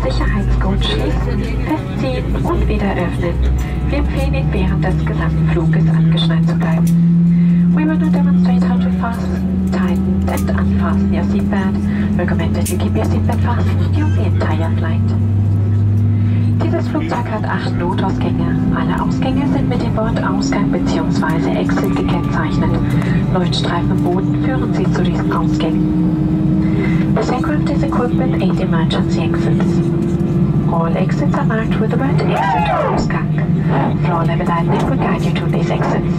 Sicherheitsgurt schließen, festziehen und wieder öffnen. Wir empfehlen Ihnen während des gesamten Fluges angeschnallt zu bleiben. We will now demonstrate how to fasten, tighten and unfasten your seatbelt. Recommend that you keep your seatbelt fastened during the entire flight. Dieses Flugzeug hat 8 Notausgänge. Alle Ausgänge sind mit dem Wort Ausgang bzw. Exit gekennzeichnet. Leuchtstreifen im Boden führen Sie zu diesen Ausgängen. This aircraft is equipped with 8 emergency exits. All exits are marked with the word exit or Ausgang. Floor level lighting will guide you to these exits.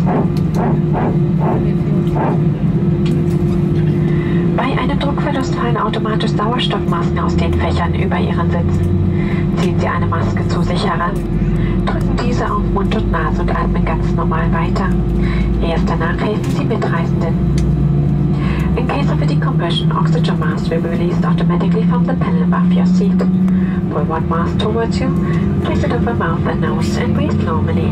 Bei einem Druckverlust fallen automatisch Sauerstoffmasken aus den Fächern über Ihren Sitzen. Ziehen Sie eine Maske zu sich heran. Drücken diese auf Mund und Nase und atmen ganz normal weiter. Erst danach helfen Sie Mitreisenden. In case of a decompression, oxygen mask will be released automatically from the panel above your seat. Pull one mask towards you, place it over mouth and nose and breathe normally.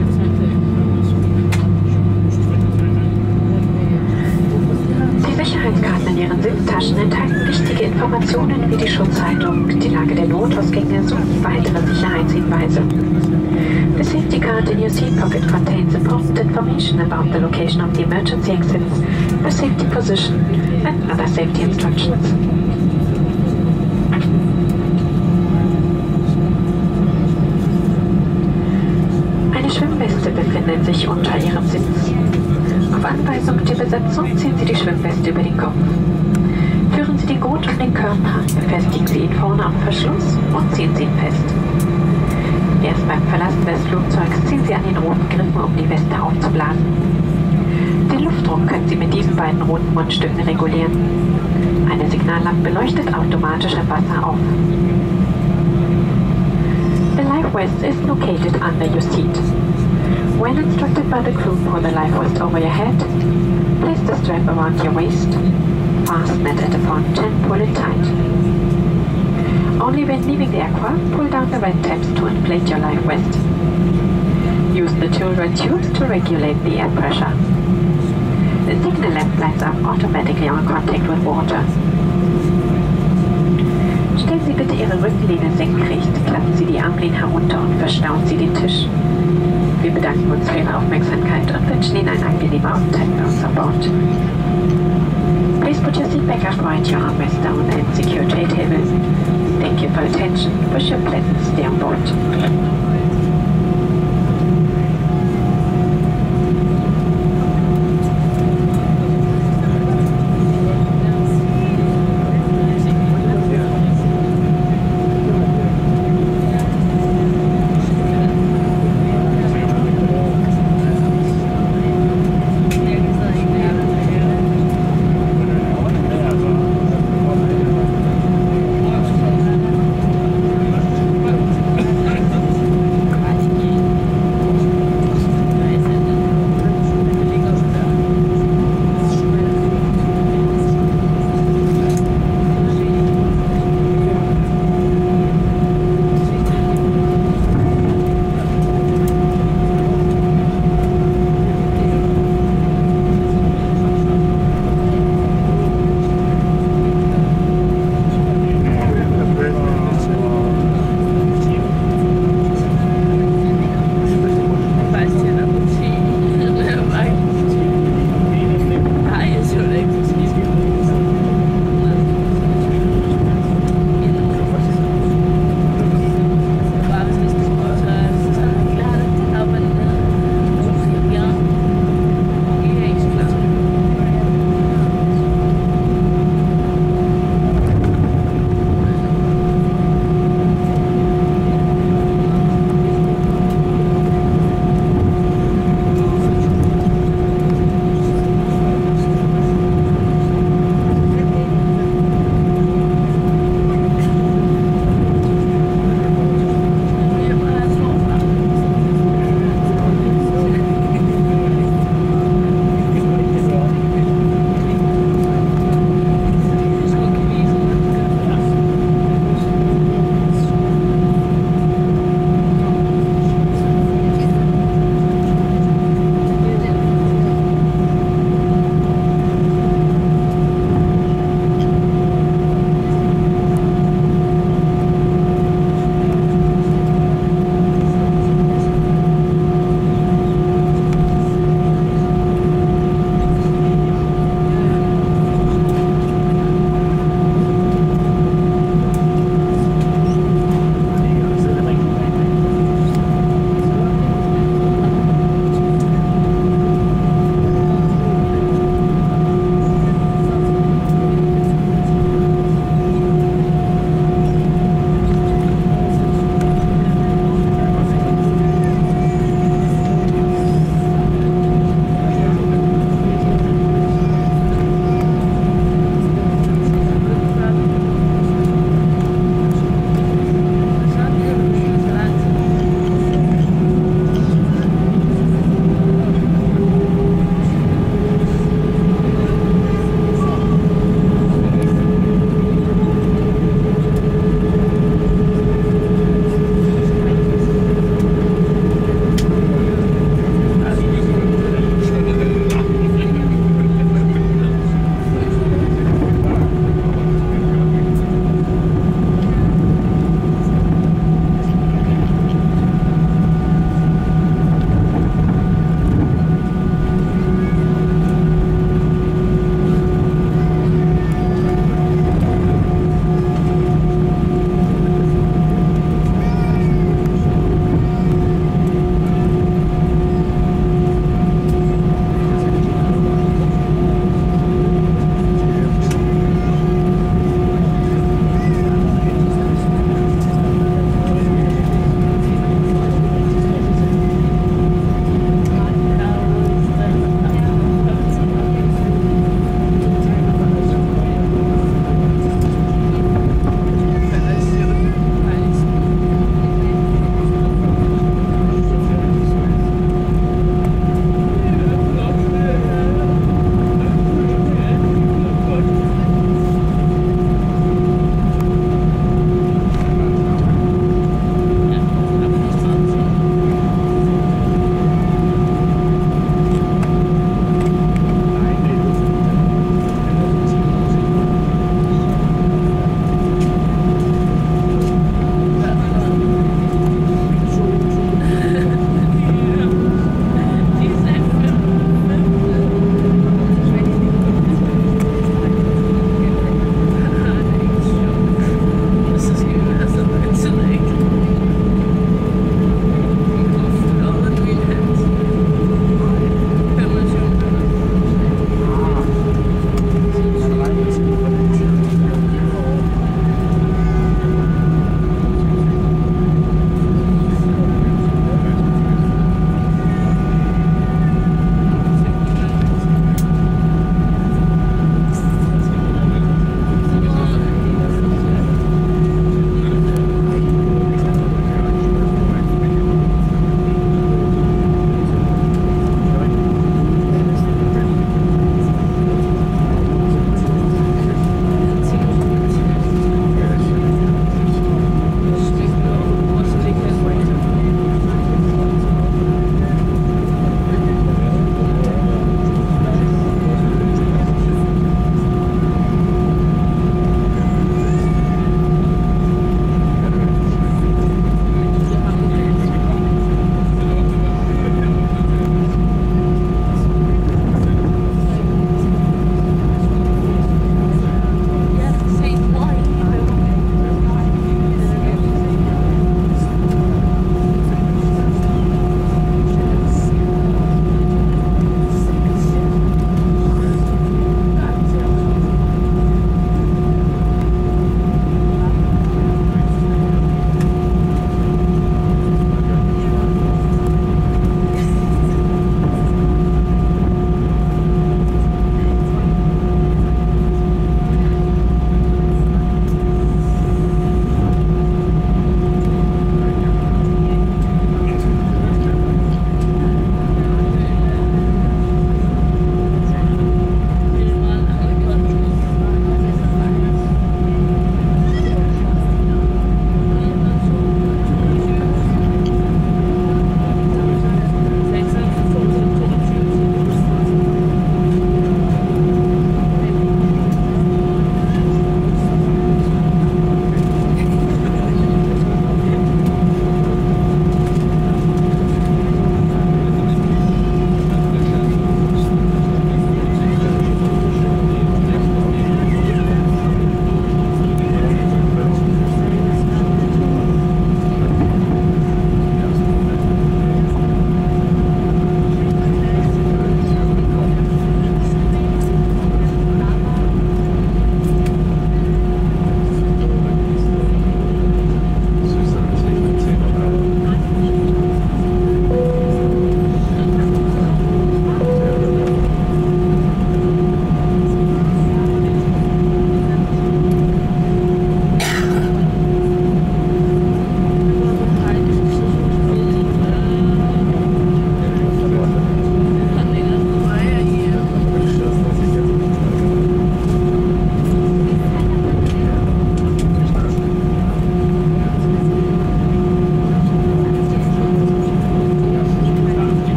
Die Sicherheitskarten in Ihren Sitztaschen enthalten wichtige Informationen wie die Schutzhaltung, die Lage der Notausgänge sowie weitere Sicherheitshinweise. The safety card in your seat pocket contains important information about the location of the emergency exits, the safety position and other safety instructions. Eine Schwimmweste befindet sich unter Ihrem Sitz. Auf Anweisung der Besatzung ziehen Sie die Schwimmweste über den Kopf. Führen Sie den Gurt um den Körper, befestigen Sie ihn vorne am Verschluss und ziehen Sie ihn fest. Erst beim Verlassen des Flugzeugs ziehen Sie an den roten Griffen, um die Weste aufzublasen. Den Luftdruck können Sie mit diesen beiden roten Mundstücken regulieren. Eine Signallampe leuchtet automatisch im Wasser auf. The life vest is located under your seat. When instructed by the crew, pull the life vest over your head, place the strap around your waist, fasten it at a point and pull it tight. Only when leaving the aircraft, pull down the red tabs to inflate your life vest. Use the 2 red tubes to regulate the air pressure. The signal lamp lights up automatically on contact with water. Stellen Sie bitte Ihre Rückenlehne senkrecht, klappen Sie die Armlehne herunter und verstauen Sie den Tisch. Wir bedanken uns für Ihre Aufmerksamkeit und wünschen Ihnen einen angenehmen Aufenthalt bei uns an Bord. Please put your seat back upright, your armrest down and secure tray table. Thank you for your attention. Wish you a pleasant stay on board.